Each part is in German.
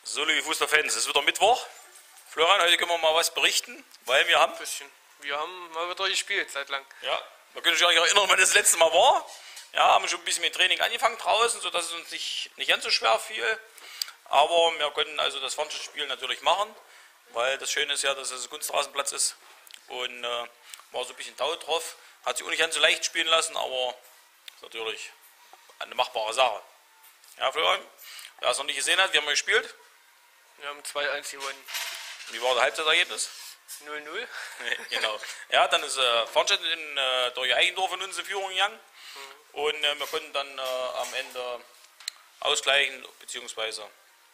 So, liebe Fußballfans, es ist wieder Mittwoch. Florian, heute können wir mal was berichten, weil wir haben... Wir haben mal wieder gespielt, seit lang. Ja, wir können uns ja nicht erinnern, wann das letzte Mal war. Ja, haben schon ein bisschen mit Training angefangen draußen, sodass es uns nicht ganz so schwer fiel. Aber wir konnten also das Fernschützspiel natürlich machen, weil das Schöne ist ja, dass es ein Kunstrasenplatz ist. Und war so ein bisschen Tau drauf. Hat sich auch nicht ganz so leicht spielen lassen, aber ist natürlich eine machbare Sache. Ja, Florian, wer es noch nicht gesehen hat, wie haben wir gespielt? Wir haben 2-1 gewonnen. Wie war das Halbzeitergebnis? 0-0. Genau. Ja, dann ist Farnstedt durch Eichendorf in uns in Führung gegangen. Und wir konnten dann am Ende ausgleichen, beziehungsweise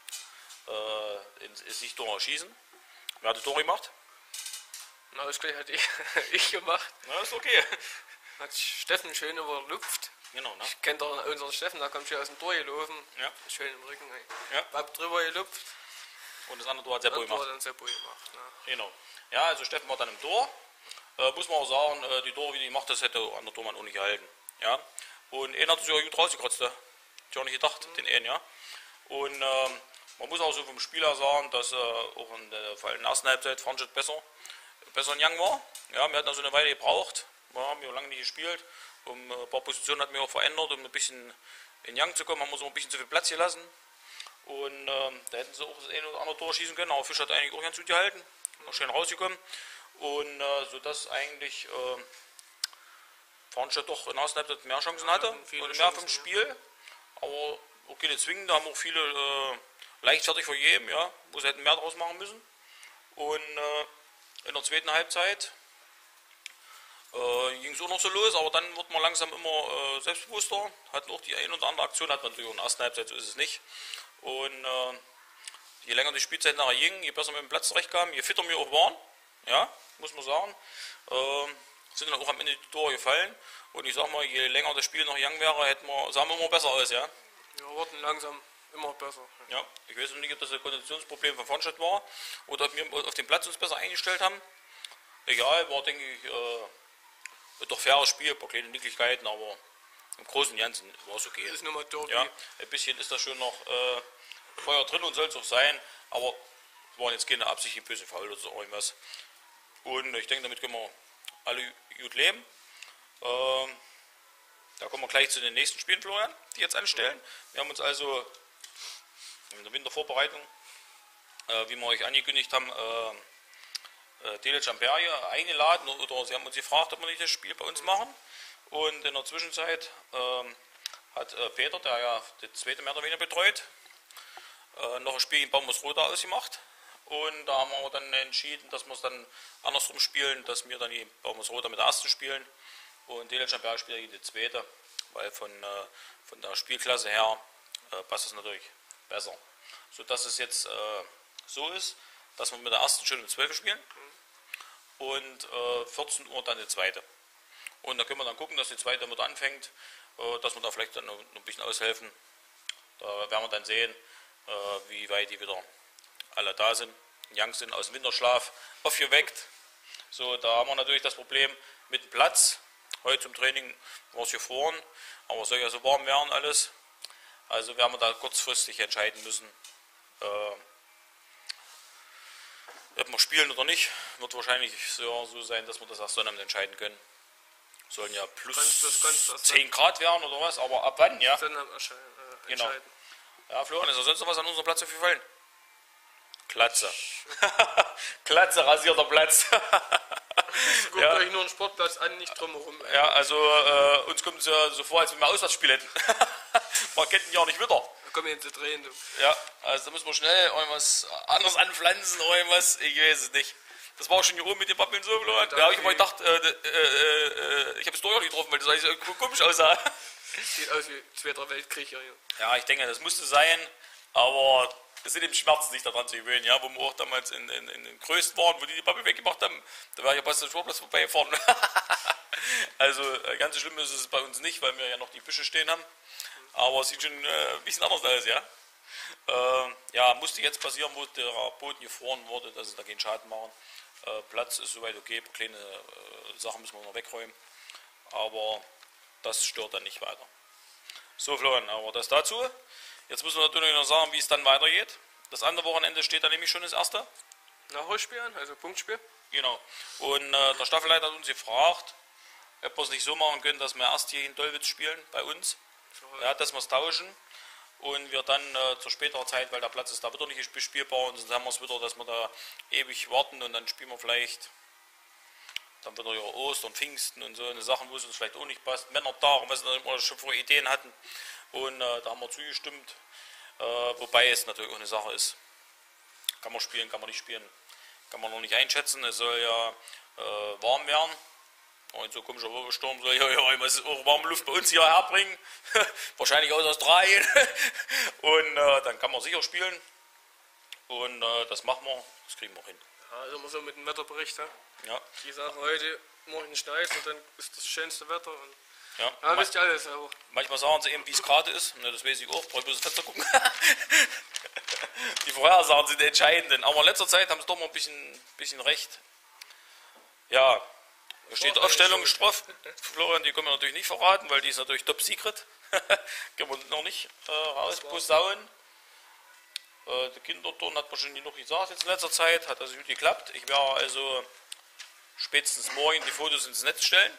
ins Sichttor schießen. Wer hat das Tor gemacht? Den Ausgleich hatte ich gemacht. Na, ist okay. Hat Steffen schön überlupft. Genau, ne? Ich kenne doch unseren Steffen, der kommt schon aus dem Tor gelaufen. Ja. Schön im Rücken. Ja. Bab drüber gelupft. Und das andere Tor hat Seppo Das gemacht. war dann Seppo gemacht. Ne? Genau. Ja, also Steffen war dann im Tor. Muss man auch sagen, die Tore, wie die gemacht, das hätte an der Tormann auch nicht gehalten. Ja. Und einer hat sich ja gut rausgekratzt. Hätte ich auch nicht gedacht, den einen, ja. Und man muss auch so vom Spieler sagen, dass auch vor allem in der ersten Halbzeit Farnstedt besser in Gang war. Ja, wir hatten also eine Weile gebraucht. Wir haben ja lange nicht gespielt. Ein paar Positionen hatten wir auch verändert, um ein bisschen in Gang zu kommen. Haben wir so ein bisschen zu viel Platz gelassen. Und da hätten sie auch das eine oder andere Tor schießen können. Aber Fisch hat eigentlich auch ganz gut gehalten. Noch schön rausgekommen. Und sodass eigentlich Farnstedt doch in der ersten Halbzeit mehr Chancen hatte und mehr vom Spiel. Aber auch keine zwingende, haben auch viele leichtfertig vergeben, ja, wo sie hätten mehr draus machen müssen. Und in der zweiten Halbzeit ging es auch noch so los, aber dann wird man langsam immer selbstbewusster. Hatten auch die eine oder andere Aktion, hat man natürlich auch in der ersten Halbzeit, so ist es nicht. Und je länger die Spielzeit nachher ging, je besser wir mit dem Platz zurechtkamen, je fitter wir auch waren, ja, muss man sagen, sind dann auch am Ende die Tore gefallen. Und ich sag mal, je länger das Spiel noch young wäre, sahen wir immer besser aus, ja. Wir wurden langsam immer besser. Ja, ich weiß nicht, ob das ein Konditionsproblem von Farnstedt war oder ob wir auf dem Platz uns besser eingestellt haben. Egal, war, denke ich, doch faires Spiel, ein paar kleine Nicklichkeiten, aber im Großen und Ganzen war es okay. Das ist nur mal Derby. Ja, ein bisschen ist da schon noch Feuer drin und soll es auch sein, aber es waren jetzt keine absichtlichen böse Foul oder so irgendwas. Und ich denke, damit können wir alle gut leben. Da kommen wir gleich zu den nächsten Spielen, Florian, die jetzt anstellen. Wir haben uns also in der Wintervorbereitung, wie wir euch angekündigt haben, Delic Amperia eingeladen oder sie haben uns gefragt, ob wir nicht das Spiel bei uns machen. Und in der Zwischenzeit hat Peter, der ja die zweite mehr oder weniger betreut, noch ein Spiel in Baumhausroda ausgemacht. Und da haben wir dann entschieden, dass wir es dann andersrum spielen, dass wir dann die Baumhausroda mit der ersten spielen und Delic Amperia spielt die zweite, weil von der Spielklasse her passt es natürlich besser. Sodass es jetzt so ist, dass wir mit der ersten schon um 12 spielen und 14 Uhr dann die zweite. Und da können wir dann gucken, dass die zweite wieder anfängt, dass wir da vielleicht dann noch ein bisschen aushelfen. Da werden wir dann sehen, wie weit die wieder alle da sind, young sind, aus dem Winterschlaf aufgeweckt. So, da haben wir natürlich das Problem mit dem Platz. Heute zum Training war es gefroren, aber es soll ja so warm werden alles. Also werden wir da kurzfristig entscheiden müssen, ob wir spielen oder nicht. Wird wahrscheinlich so sein, dass wir das erst Sonnabend entscheiden können. Sollen ja plus 10 Grad werden oder was, aber ab wann, ja? Genau. Ja, Florian, ist da sonst noch was an unserem Platz aufgefallen? Klatze. Klatze, rasierter Platz. Guckt ja. euch nur einen Sportplatz an, nicht drumherum. Ja, also uns kommt es ja so vor, als wenn wir Auswärtsspiel hätten. Man kennt ihn ja auch nicht wieder. Da kommen wir jetzt zu drehen, du. Ja, also da müssen wir schnell irgendwas anderes anpflanzen, irgendwas, ich weiß es nicht. Das war auch schon hier oben mit den Pappeln so, Florian. Da habe ich immer gedacht, ich habe das Tor nicht getroffen, weil das eigentlich so komisch aussah. Sieht aus wie Zweiter Weltkrieg hier. Ja, ich denke, das musste sein, aber es sind eben Schmerzen, sich daran zu gewöhnen, ja, wo wir auch damals in den Größten waren, wo die Pappel weggemacht haben, da war ja fast der Sportplatz vorbeigefahren. Also ganz so schlimm ist es bei uns nicht, weil wir ja noch die Büsche stehen haben, aber es sieht schon ein bisschen anders aus, ja. Ja, musste jetzt passieren, wo der Boden gefroren wurde, dass es da keinen Schaden machen. Platz ist soweit okay, kleine Sachen müssen wir noch wegräumen, aber das stört dann nicht weiter. So, Florian, aber das dazu. Jetzt müssen wir natürlich noch sagen, wie es dann weitergeht. Das andere Wochenende steht dann nämlich schon das erste. Nachholspiel an, also Punktspiel. Genau. Und der Staffelleiter hat uns gefragt, ob wir es nicht so machen können, dass wir erst hier in Dollwitz spielen, bei uns. Ja, dass wir es tauschen. Und wir dann zur späteren Zeit, weil der Platz ist da wieder nicht bespielbar, und sonst haben wir es wieder, dass wir da ewig warten und dann spielen wir vielleicht dann wieder Ostern, Pfingsten und so eine Sachen, wo es uns vielleicht auch nicht passt. Männertag, was wir immer schon vor Ideen hatten. Und da haben wir zugestimmt. Wobei es natürlich auch eine Sache ist. Kann man spielen, kann man nicht spielen. Kann man noch nicht einschätzen. Es soll ja warm werden. Und so komischer Wirbelsturm soll ja auch warme Luft bei uns hier herbringen. Wahrscheinlich aus Australien. Und dann kann man sicher spielen. Und das machen wir. Das kriegen wir hin. Ja, immer so mit dem Wetterbericht. Ja. Die sagen heute, morgen schneit und dann ist das schönste Wetter. Und ja, wisst ihr alles auch. Manchmal sagen sie eben, wie es gerade ist. Ne, das weiß ich auch. Brauche ich bloß das Fenster gucken. Die Vorhersagen sind entscheidend. Aber in letzter Zeit haben sie doch mal ein bisschen recht. Ja, da steht Aufstellung drauf. Florian, die können wir natürlich nicht verraten, weil die ist natürlich top secret. Können wir noch nicht rausposaunen. Der Kinderturn hat man schon genug gesagt jetzt in letzter Zeit. Hat also gut geklappt. Ich werde also spätestens morgen die Fotos ins Netz stellen.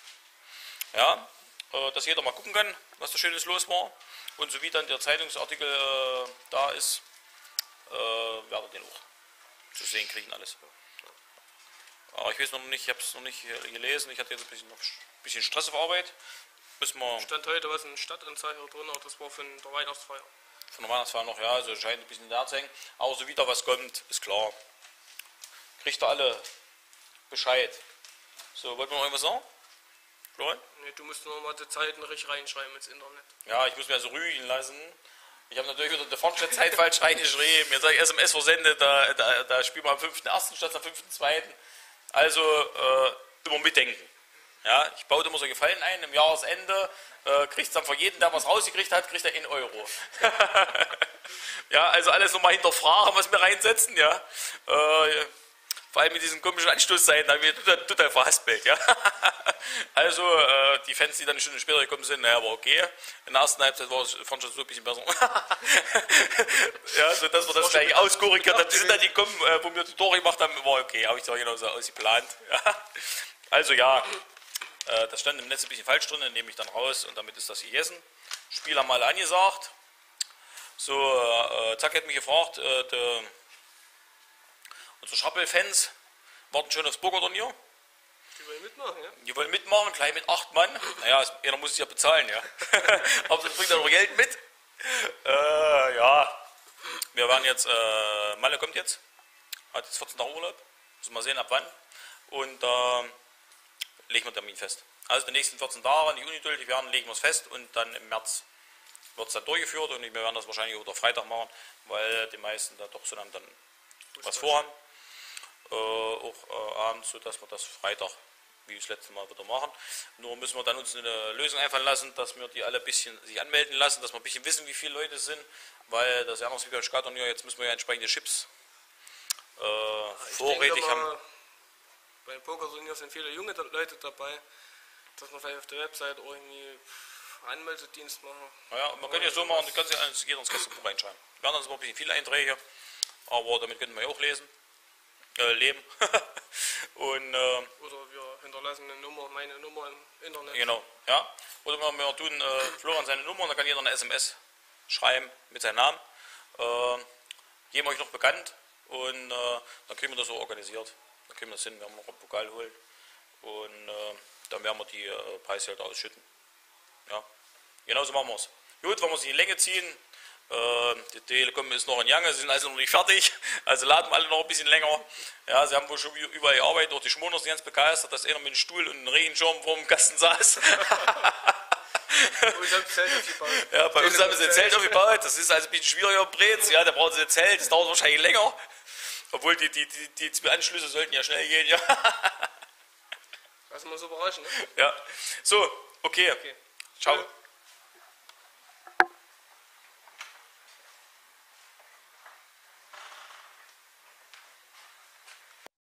Ja, dass jeder mal gucken kann, was da Schönes los war. Und so wie dann der Zeitungsartikel da ist, werdet ihr den auch zu sehen kriegen alles. Aber ich weiß noch nicht, ich habe es noch nicht gelesen. Ich hatte jetzt ein bisschen Stress auf Arbeit. Stand heute was in Stadtanzeiger drin, aber das war von der Weihnachtsfeier. Von der Weihnachtsfeier noch, ja, also scheint ein bisschen da zu hängen. Aber so wie da was kommt, ist klar. Kriegt ihr alle Bescheid. So, wollten wir noch irgendwas sagen? Florian? Nee, du musst nur mal die Zeiten richtig reinschreiben ins Internet. Ja, ich muss mir also rügen lassen. Ich habe natürlich wieder die Fortschrittzeit falsch reingeschrieben. Jetzt habe ich SMS versendet, da spielen wir am 5.1. statt am 5.2. Also immer mitdenken. Ja, ich baue immer so Gefallen ein. Im Jahresende kriegt es dann von jedem, der was rausgekriegt hat, kriegt er 1 Euro. Ja, also alles nochmal hinterfragen, was wir reinsetzen. Ja. Vor allem mit diesen komischen Anstoßzeiten, da haben wir total verhaspelt. Ja. Also die Fans, die dann schon später gekommen sind, naja, war okay. In der ersten Halbzeit war es fand schon so ein bisschen besser. Ja, so dass wir das gleich auskorrigiert haben. Die sind dann gekommen, wo wir die Tore gemacht haben, war okay, habe ich zwar genauso ausgeplant. Ja. Also ja, das stand im Netz ein bisschen falsch drin, dann nehme ich dann raus und damit ist das gegessen. Spiel haben alle angesagt. So, Zack hat mich gefragt, unsere Schappel-Fans warten schon aufs Pokerturnier. Die wollen mitmachen, ja? Die wollen mitmachen, gleich mit 8 Mann. Naja, einer muss es ja bezahlen, ja. Aber das bringt dann noch Geld mit. Ja, wir waren jetzt, Malle kommt jetzt, hat jetzt 14 Tage Urlaub. Müssen wir mal sehen, ab wann. Und legen wir den Termin fest. Also die nächsten 14 Tage, nicht ungeduldig werden, legen wir es fest und dann im März wird es dann durchgeführt und wir werden das wahrscheinlich auch Freitag machen, weil die meisten da doch so dann was vorhaben. Auch abends, sodass wir das Freitag, wie das letzte Mal, wieder machen. Nur müssen wir dann uns eine Lösung einfallen lassen, dass wir die alle ein bisschen sich anmelden lassen, dass wir ein bisschen wissen, wie viele Leute es sind, weil das ist ja anders wie beim Skaturnier, jetzt müssen wir ja entsprechende Chips vorrätig haben. Beim Pokerturnier sind viele junge Leute dabei, dass man vielleicht auf der Website irgendwie Anmeldedienst machen. Naja, man könnte ja so machen, du kannst ja jeder ins Gästebuch reinschreiben. Wir haben dann ein bisschen viele Einträge, aber damit könnten wir ja auch leben. Und, oder wir hinterlassen eine Nummer, meine Nummer im Internet. Genau, ja. Oder wir tun Florian seine Nummer und dann kann jeder eine SMS schreiben mit seinem Namen. Geben euch noch bekannt und dann kriegen wir das so organisiert. Dann kriegen wir das hin, werden wir noch einen Pokal holen und dann werden wir die Preisgelder ausschütten. Ja, genauso machen wir es. Gut, wenn wir es in die Länge ziehen, die Telekom ist noch in Jange, sie sind also noch nicht fertig, also laden wir alle noch ein bisschen länger. Ja, sie haben wohl schon überall gearbeitet, auch die Schmoners sind ganz begeistert, dass einer mit einem Stuhl und einem Regenschirm vor dem Kasten saß. Ja, bei uns haben sie ein Zelt aufgebaut, das ist also ein bisschen schwieriger im Brez, ja, da brauchen sie ein Zelt, das dauert wahrscheinlich länger. Obwohl die 2 Anschlüsse sollten ja schnell gehen, ja. Lass mal so überraschen, ne? Ja, so, okay. Ciao.